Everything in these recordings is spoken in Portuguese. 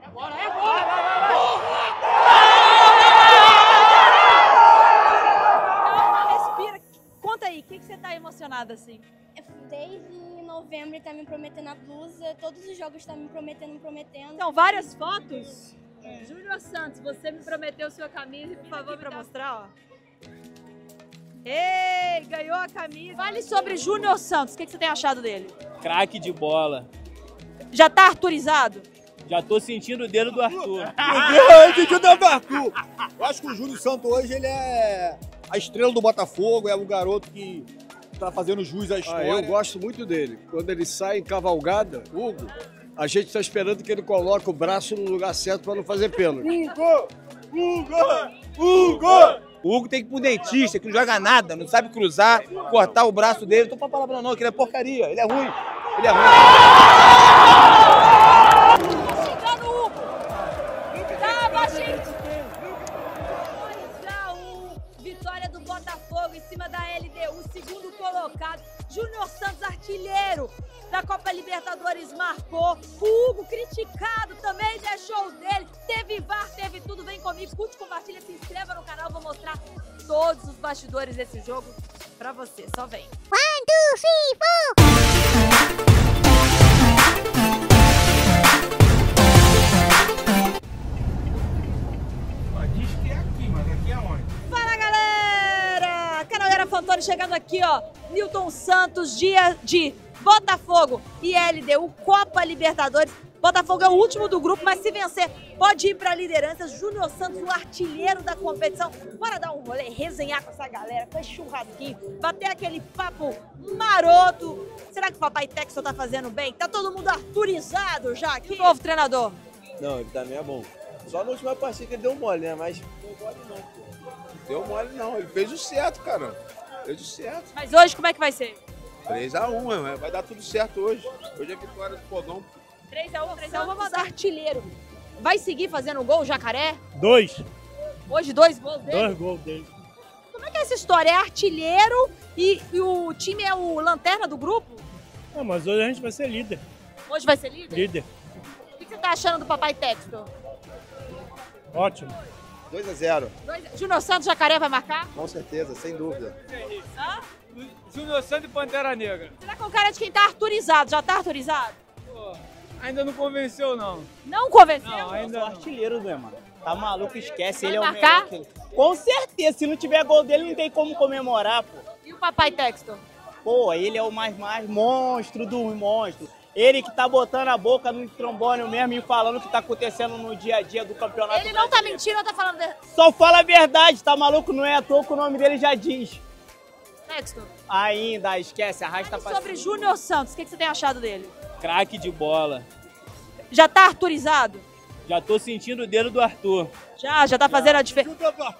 Bora, é bola! Calma, respira. Conta aí, o que você tá emocionada assim? Desde novembro ele tá me prometendo a blusa, todos os jogos tá me prometendo. Então, várias fotos? Júnior Santos, você me prometeu sua camisa, por favor, pra mostrar, ó. Ei, ganhou a camisa. Fale sobre Júnior Santos, o que você tem achado dele? Craque de bola. Já tá arturizado? Já tô sentindo o dedo do Arthur. Eu acho que o Júnior Santos hoje ele é a estrela do Botafogo, é um garoto que tá fazendo jus à história. Eu gosto muito dele. Quando ele sai em cavalgada, Hugo, a gente tá esperando que ele coloque o braço no lugar certo para não fazer pênalti. O Hugo tem que ir pro dentista, que não joga nada, não sabe cruzar, cortar o braço dele. Não tô pra palavra não, que ele é porcaria, ele é ruim. Ele é ruim. Chegando o Hugo. Tava, gente. 2-1. Vitória do Botafogo em cima da LDU, segundo colocado. Júnior Santos, artilheiro da Copa Libertadores, marcou. O Hugo, criticado, também deixou o dele. Teve VAR, teve tudo. Vem comigo, curte, compartilha, se inscreva no canal. Vou mostrar todos os bastidores desse jogo pra você. Só vem. 1, 2, 3, 4. Diz que é aqui, mas aqui é onde? Fala, galera! Canal Era Fantoni chegando aqui, ó. Newton Santos, dia de Botafogo e LDU, Copa Libertadores. Botafogo é o último do grupo, mas se vencer, pode ir pra liderança. Júnior Santos, o artilheiro da competição. Bora dar um rolê, resenhar com essa galera, com esse churrasquinho, bater aquele papo maroto. Será que o papai Texton tá fazendo bem? Tá todo mundo arturizado já aqui? O novo treinador. Não, ele também é bom. Só na última partida que ele deu mole, né? Mas deu mole não, pô. Deu mole não, ele fez o certo, cara. Fez o certo. Mas hoje como é que vai ser? 3-1, vai dar tudo certo hoje. Hoje é vitória do Fogão. 3-1, 3-1, vamos mandar artilheiro. Vai seguir fazendo gol, Jacaré? 2. Hoje 2 gols dele? 2 gols dele. Como é que é essa história? É artilheiro e o time é o lanterna do grupo? Não, mas hoje a gente vai ser líder. Hoje vai ser líder? Líder. O que você tá achando do papai Texton? Ótimo. 2-0, Júnior Santos, Jacaré vai marcar? com certeza, sem dúvida. Hã? Júnior Santos e Pantera Negra. Você tá com cara de quem tá arturizado? Já tá arturizado? Pô, ainda não convenceu, não. Não convenceu? Não, ainda O não. artilheiro, né, mano? Tá maluco, esquece. Vai Ele é o marcar? melhor. Com certeza, se não tiver gol dele, não tem como comemorar, pô. E o papai Texton? Pô, ele é o mais monstro do monstro. Ele que tá botando a boca no trombone mesmo e falando o que tá acontecendo no dia a dia do campeonato. Ele não tá brasileiro. mentindo ou tá falando... Só fala a verdade, tá maluco? Não é à toa que o nome dele já diz. Texton, Ainda, esquece, arrasta pra sobre cima. Júnior Santos, o que você tem achado dele? Craque de bola. Já tá arturizado? Já tô sentindo o dedo do Arthur. Já tá fazendo a diferença?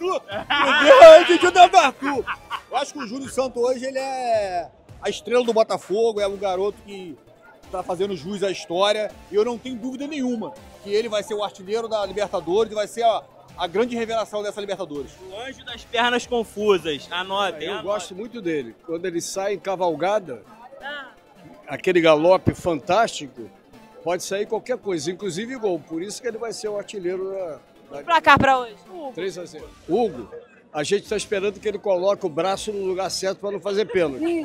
Eu acho que o Júnior Santos hoje ele é a estrela do Botafogo, é um garoto que tá fazendo jus à história. E eu não tenho dúvida nenhuma que ele vai ser o artilheiro da Libertadores e vai ser a grande revelação dessa Libertadores. O anjo das pernas confusas. Anotem. Eu gosto muito dele. Quando ele sai em cavalgada, Ah, aquele galope fantástico, pode sair qualquer coisa, inclusive gol. Por isso que ele vai ser o artilheiro da pra cá, pra hoje. 3-0. Hugo, a gente está esperando que ele coloque o braço no lugar certo para não fazer pênalti.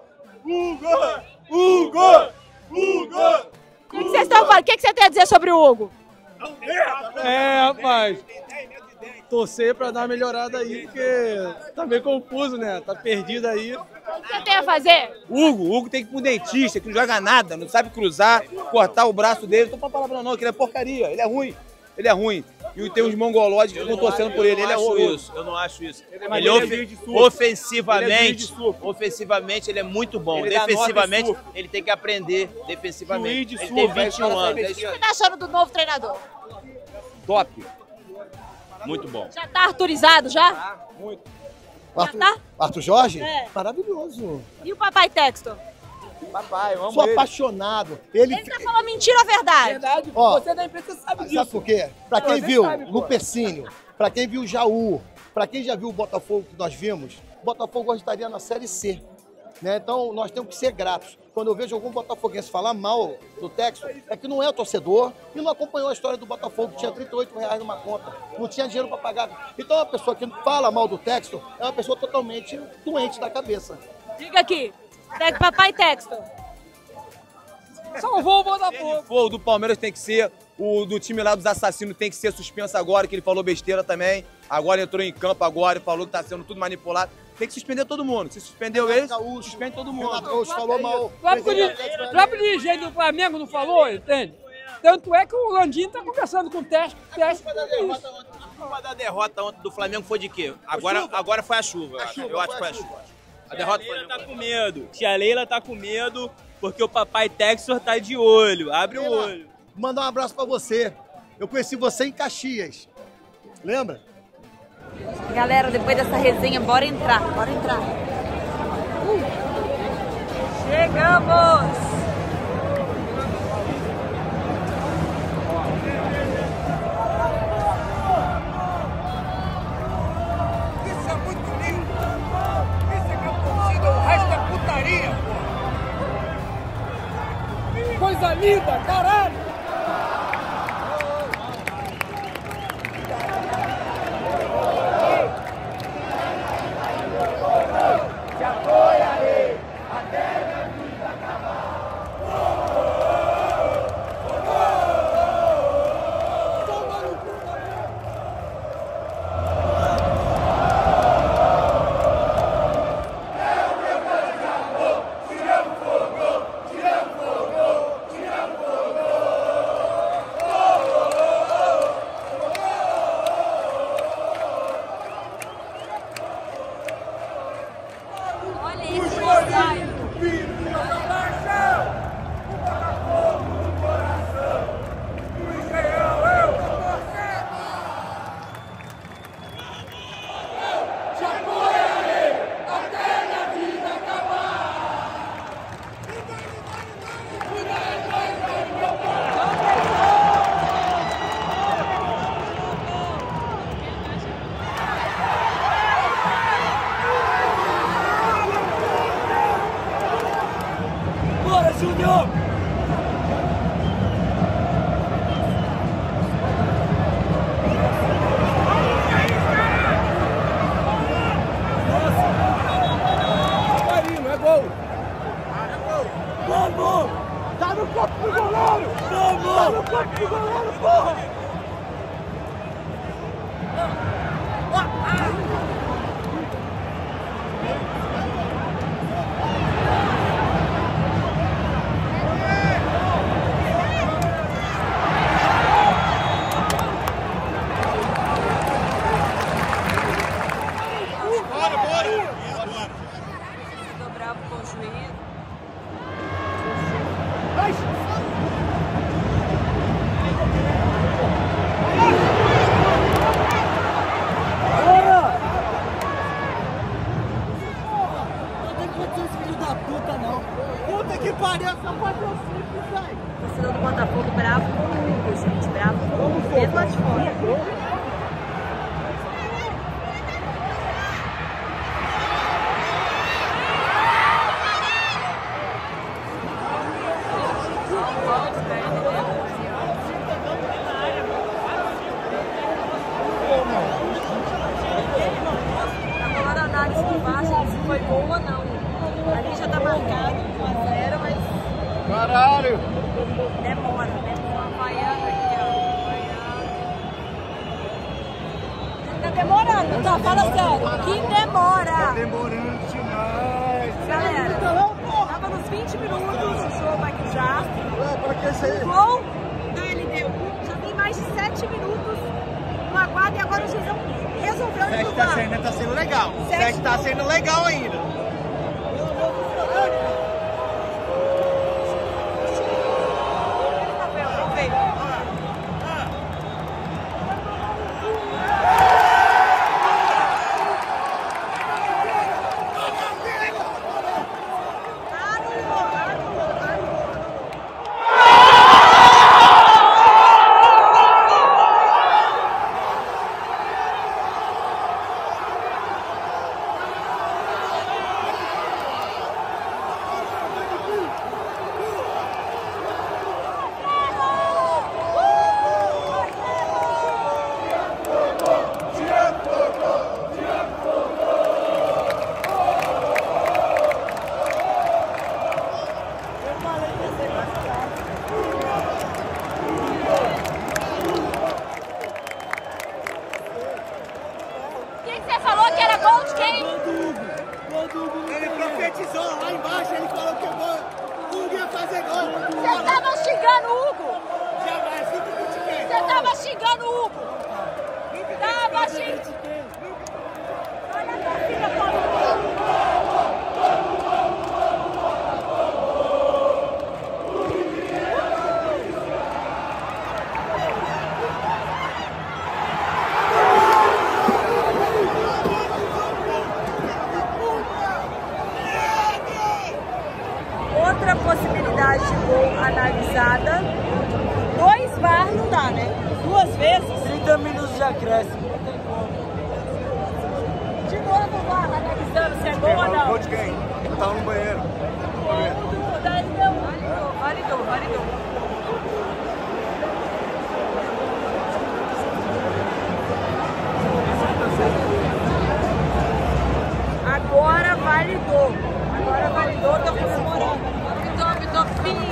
O que vocês estão falando? O que você tem a dizer sobre o Hugo? É, rapaz. Torcer para dar uma melhorada aí, porque tá meio confuso, né? Tá perdido aí. O que você tem a fazer? O Hugo tem que ir pro dentista, que não joga nada, não sabe cruzar, cortar o braço dele. Não tô pra palavra não, que ele é porcaria, ele é ruim. Ele é ruim. E tem uns mongolóides que estão torcendo por ele, ele é horroroso. Eu não acho isso. Ofensivamente ele é muito bom. Ele dá Defensivamente nove ele tem que aprender defensivamente. Juiz de Ele tem surf, 21 anos. O que você tá achando do novo treinador? Top. Muito bom. Já tá arturizado, já? Já tá? Arthur Jorge? É. Maravilhoso. E o papai Texton? Papai, eu amo Sou ele. apaixonado. Ele Ele tá falando mentira ou verdade? Verdade, Ó, você da imprensa sabe disso. sabe por quê? Pra quem Você viu sabe, no pô. Pecínio, pra quem viu o Jaú, pra quem já viu o Botafogo que nós vimos, o Botafogo hoje estaria na Série C. né? Então nós temos que ser gratos. Quando eu vejo algum botafoguense falar mal do Textor, é que não é torcedor e não acompanhou a história do Botafogo, que tinha R$38 numa conta, não tinha dinheiro para pagar. Então uma pessoa que fala mal do Textor é uma pessoa totalmente doente da cabeça. Diga aqui, papai Textor. Salvou o Botafogo. O do Palmeiras tem que ser, o do time lá dos assassinos tem que ser suspenso agora, que ele falou besteira também. Agora entrou em campo agora e falou que tá sendo tudo manipulado. Tem que suspender todo mundo. Se suspendeu ele, suspende todo mundo. Renato Gaúcho falou mal. O próprio dirigente do Flamengo não falou, entende? Tanto é que o Landim tá conversando com o Teste. A culpa da derrota ontem do Flamengo foi de quê? Agora foi a chuva. Eu acho que foi a chuva. A derrota foi. Tá com medo. Tia Leila tá com medo porque o papai Textor tá de olho. Abre o olho. Mandar um abraço pra você. Eu conheci você em Caxias. Lembra? Galera, depois dessa resenha, bora entrar. Bora entrar. Chegamos! Isso é muito lindo. Isso é que é torcida, o resto é putaria, pô. Coisa linda, caralho. Torcedor do Botafogo bravo comigo, gente. Bravo comigo. Mesmo lá de fora. Tá rolando a análise de baixo se foi gol ou não. Ali já tá marcado 1-0, mas... Caralho! Demora, vaiando aqui, ó. Tá demorando, tá? Fala sério. Que demora! Tá demorando demais. Galera, tava nos 20 minutos o jogo aqui já. Pra que isso aí? O gol da LDU já tem mais de 7 minutos no aguardo e agora o juizão resolveu empurrar. Tá sendo legal. O 7 tá sendo legal ainda. embaixo ele falou que o Hugo ia fazer gol. Vocês estavam xingando o Hugo? Jamais, sempre critiquei. Você tava xingando o Hugo? Tava xingando. Olha a torcida falando. Outra possibilidade de gol analisada. 2 VAR não dá, né? 2 vezes. 30 minutos de acréscimo, não tem como. De novo o VAR analisando se é gol ou não. Gol de quem? Eu tava no banheiro. Gol da LDU. Validou. Agora validou, tô comemorando. Vitor,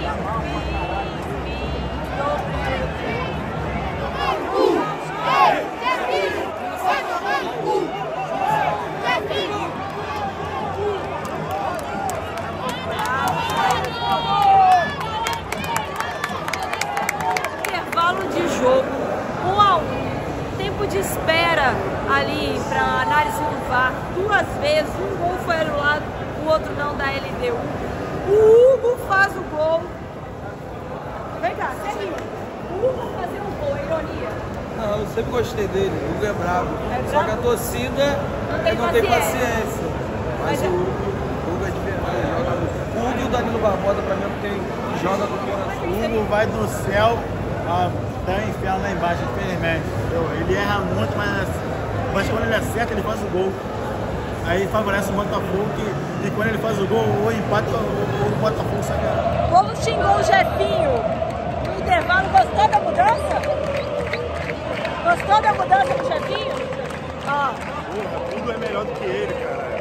intervalo de jogo, 1-1. Tempo de espera ali para análise do VAR, 2 vezes, um gol foi anulado, o outro não, da LDU. O Hugo faz o gol. Vem cá, você riu. O Hugo fazer um gol, é ironia. Não, eu sempre gostei dele, o Hugo é bravo. Só que a torcida não tem paciência. Mas o Hugo é de verdade, joga. O Hugo e o Danilo Barbosa, pra mim, joga do coração. O Hugo vai do céu até o inferno lá embaixo, infelizmente. Ele erra muito, mas quando ele acerta, ele faz o gol. Aí favorece o Botafogo e quando ele faz o gol, ou empata ou o Botafogo sai ganhando. Como xingou o Jefinho no intervalo, gostou da mudança? Gostou da mudança do Jefinho? Ó. Tudo é melhor do que ele, cara.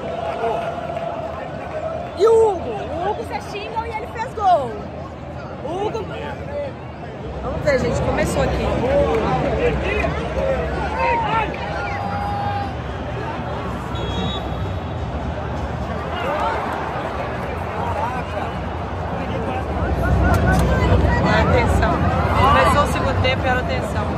E o Hugo? O Hugo você xinga e ele fez gol. O Hugo... Vamos ver, gente, começou aqui. Atenção. Começou o segundo tempo e era atenção.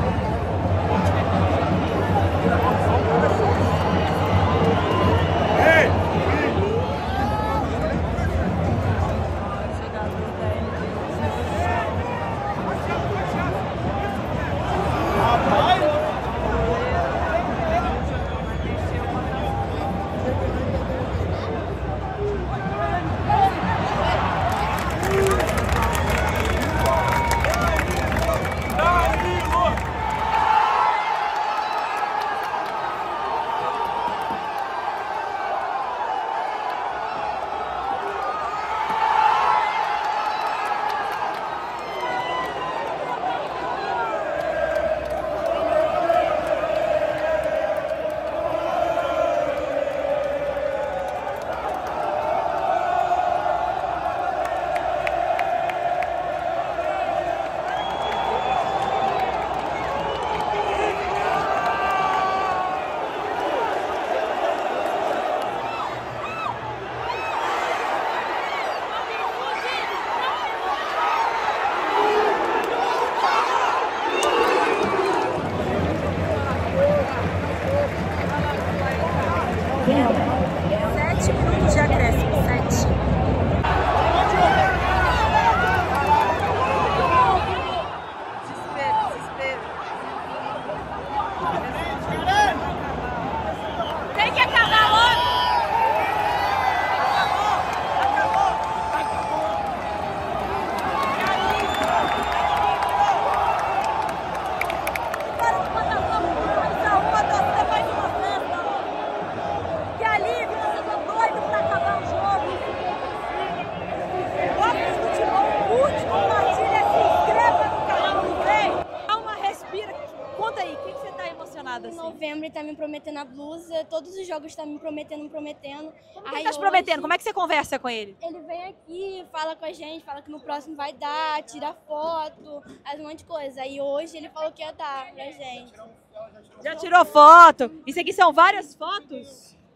Em novembro ele tá me prometendo a blusa, todos os jogos tá me prometendo. Como que ele tá te prometendo? Como é que você conversa com ele? Ele vem aqui, fala com a gente, fala que no próximo vai dar, tira foto, faz um monte de coisa. Aí hoje ele falou que ia dar pra gente. Já tirou foto? Isso aqui são várias fotos?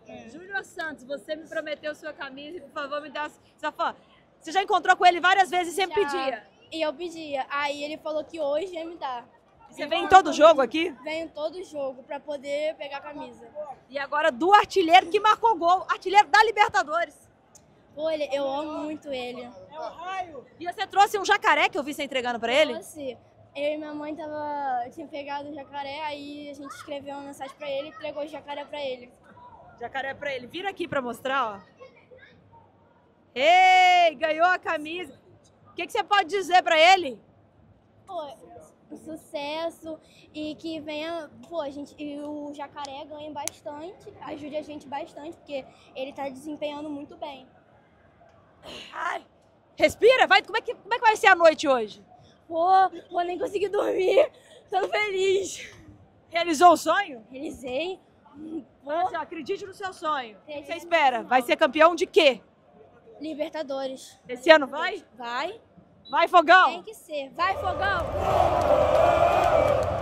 Júnior Santos, você me prometeu sua camisa e, por favor, me dá sua fã. Você já encontrou com ele várias vezes e sempre pedia? E eu pedia. Aí ele falou que hoje ia me dar. Você vem em todo jogo aqui? Venho todo jogo pra poder pegar a camisa. E agora do artilheiro que marcou gol, artilheiro da Libertadores. Pô, eu amo muito ele. E você trouxe um jacaré que eu vi você entregando pra ele? Trouxe. Eu e minha mãe tinha pegado o jacaré, aí a gente escreveu uma mensagem pra ele e entregou o jacaré pra ele. Jacaré pra ele. Vira aqui pra mostrar, ó. Ei, ganhou a camisa. O que você pode dizer pra ele? Pô, sucesso e que venha, pô, e o jacaré ganhe bastante, ajude a gente bastante, porque ele tá desempenhando muito bem. Ai, respira, vai, como é que vai ser a noite hoje? Pô, nem consegui dormir, tô feliz. Realizou o sonho? Realizei. Pô, acredite no seu sonho. O que você espera? Vai ser campeão de quê? Libertadores. Esse ano vai? Vai. Vai, Fogão! Tem que ser. Vai, Fogão!